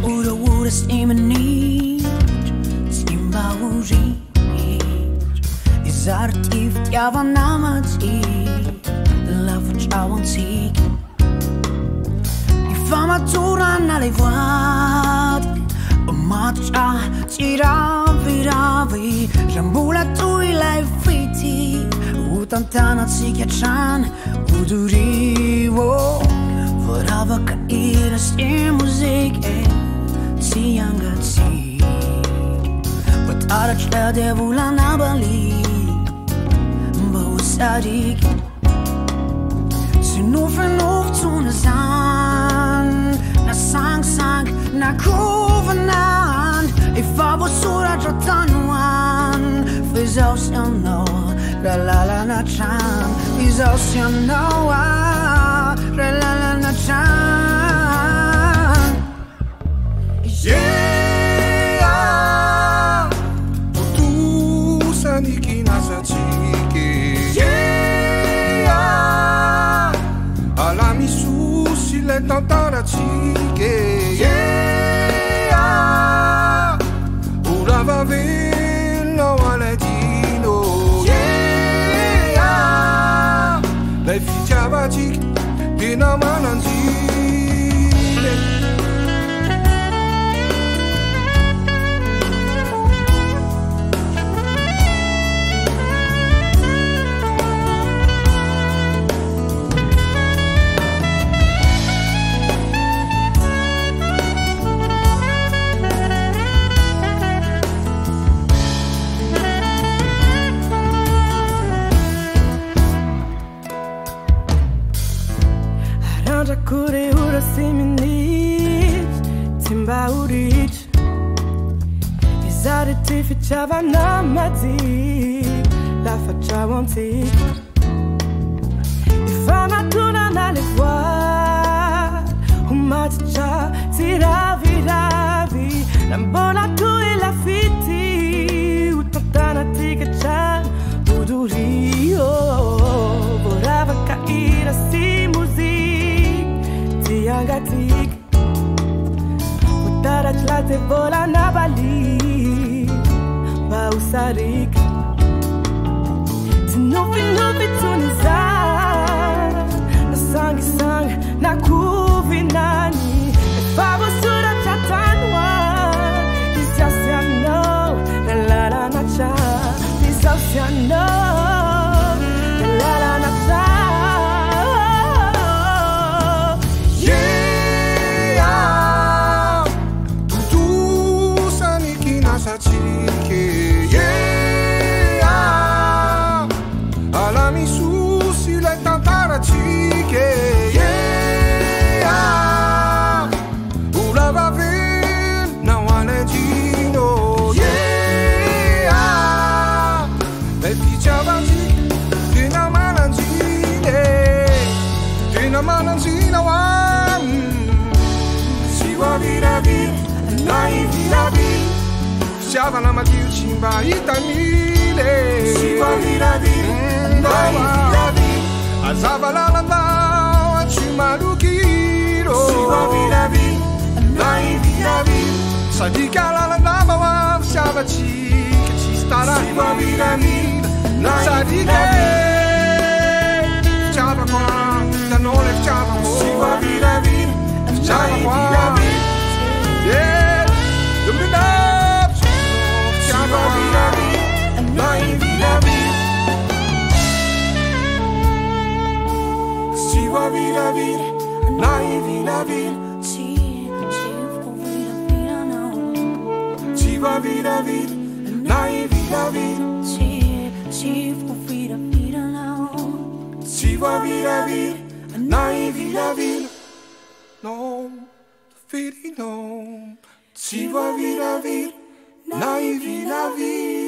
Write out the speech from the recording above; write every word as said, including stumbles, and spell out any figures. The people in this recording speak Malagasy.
Ura ura stimenit Simba urit Izartiv java namatit La facciamo anziché Fama turana le vuoti Matcha tiravi ravi Jambula tui lai fiti Utantana tsikiachan Udurivo Vorava caire si musiche Si angazzi Patara c'è devula nabali Bausadik Sinuf enuf tunazan Na sang sang na kuvanan Ifabo sura tratanuan Fizaw siya no Ralala na chan Fizaw siya no Ralala na chan Yeah Tu saniki nasa chiki Yeah Alami susi le tantara chiki Yeah Urava vino aledino Yeah Lei ficciava chiki Dina mananzile Harandrako ora siminit Timba urit Izare ti ficciava namatik La facciamo anziché Ifama turana le vuoti Umatcha tiravi ravi Lambola tui la fiti Utantana tikachan Udurio Vorava caire si music Tiangatik Utara tlate vola na bali Bausarik Tinufi nufi tunizan Na sangi sang na kuvinani Favo sura chatanwan Disasiano La la la na cha Disasiano La la la na cha Yeah Tu saniki nasa chiki Yeah Alami susi le tantara chiki Yeah Urava vin na wanegino Yeah Le ficciava chiki Dina mananzile Dina mananzina wan Siwa vira vir Nai vira vir Ficciava na matiu chimba itanile Siwa vira vir Nai vira vir Azava la la la Chimarukiro Siwa vira vir Nai vira vir Sadika la la la Mawa Ficciava chika Chistara Siwa vira vir Sadika Ficciava qua Danole ficciava qua Siwa vira vir Ficciava qua Yeah Dum dum Ficciava vira vir Nai vira vir Siwa vira vir Nai vira vir Siwa vira vir Nai vira vir Siwa vira vir Nai vira vir No Viri no Siwa vira vir Nai vira vir